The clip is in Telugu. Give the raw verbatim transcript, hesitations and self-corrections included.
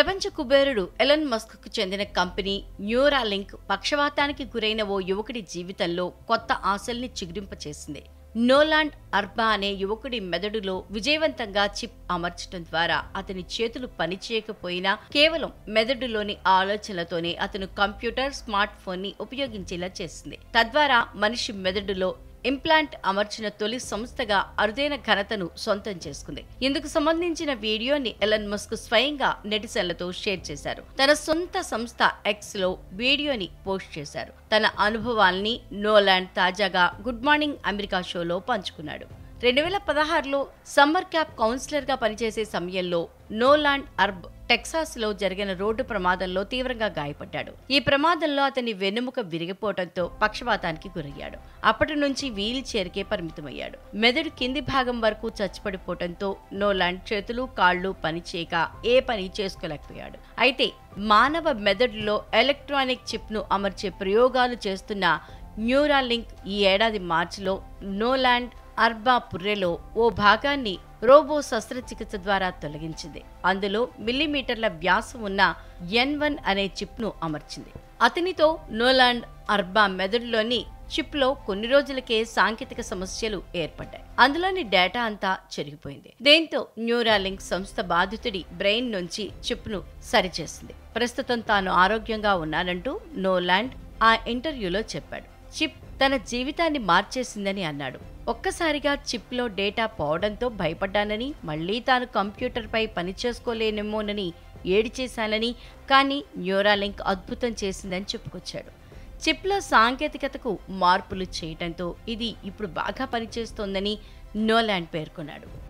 ప్రపంచ కుబేరుడు ఎలన్ మస్క్ కు చెందిన కంపెనీ న్యూరాలింక్ పక్షవాతానికి గురైన ఓ యువకుడి జీవితంలో కొత్త ఆశల్ని చిగురింపచేసింది. నోలాండ్ అర్బా అనే యువకుడి మెదడులో విజయవంతంగా చిప్ అమర్చడం ద్వారా అతని చేతులు పనిచేయకపోయినా కేవలం మెదడులోని ఆలోచనలతోనే అతను కంప్యూటర్, స్మార్ట్ ఫోన్ ని ఉపయోగించేలా చేసింది. తద్వారా మనిషి మెదడులో ఇంప్లాంట్ అమర్చిన తొలి సంస్థగా అరుదైన ఘనతను సొంతం చేసుకుంది. ఇందుకు సంబంధించిన వీడియోని ఎలన్ మస్క్ స్వయంగా నెటిజన్లతో షేర్ చేశారు. తన సొంత సంస్థ ఎక్స్ లో వీడియోని పోస్ట్ చేశారు. తన అనుభవాల్ని నోలాండ్ తాజాగా గుడ్ మార్నింగ్ అమెరికా షోలో పంచుకున్నాడు. రెండు వేల పదహారులో సమ్మర్ క్యాప్ కౌన్సిలర్ గా పనిచేసే సమయంలో నోలాండ్ అర్బ్ టెక్సాస్ లో జరిగిన రోడ్డు ప్రమాదంలో తీవ్రంగా గాయపడ్డాడు. ఈ ప్రమాదంలో అతని వెన్నెముక విరిగిపోవడంతో పక్షవాతానికి గురయ్యాడు. అప్పటి నుంచి వీల్ చైర్కే పరిమితమయ్యాడు. మెదడు కింది భాగం వరకు చచ్చిపడిపోవడంతో నోలాండ్ చేతులు, కాళ్లు పనిచేయక ఏ పని చేసుకోలేకపోయాడు. అయితే మానవ మెదడులో ఎలక్ట్రానిక్ చిప్ ను అమర్చే ప్రయోగాలు చేస్తున్న న్యూరాలింక్ ఈ ఏడాది మార్చిలో నోలాండ్ అర్బా పుర్రెలో ఓ భాగాన్ని రోబో శస్త్రచికిత్స ద్వారా తొలగించింది. అందులో మిల్లీమీటర్ల వ్యాసం ఉన్న ఎన్ వన్ అనే చిప్ ను అమర్చింది. అతనితో నోలాండ్ అర్బా మెదడులోని చిప్ లో కొన్ని రోజులకే సాంకేతిక సమస్యలు ఏర్పడ్డాయి. అందులోని డేటా అంతా చెరిగిపోయింది. దీంతో న్యూరాలింక్ సంస్థ బాధితుడి బ్రెయిన్ నుంచి చిప్ ను సరిచేసింది. ప్రస్తుతం తాను ఆరోగ్యంగా ఉన్నానంటూ నోలాండ్ ఆ ఇంటర్వ్యూలో చెప్పాడు. చిప్ తన జీవితాన్ని మార్చేసిందని అన్నాడు. ఒక్కసారిగా చిప్ లో డేటా పోవడంతో భయపడ్డానని, మళ్లీ తాను కంప్యూటర్ పై పని చేసుకోలేనేమోనని ఏడిచేశానని, కానీ న్యూరాలింక్ అద్భుతం చేసిందని చెప్పుకొచ్చాడు. చిప్ లో సాంకేతికతకు మార్పులు చేయటంతో ఇది ఇప్పుడు బాగా పనిచేస్తోందని నోలాండ్ పేర్కొన్నాడు.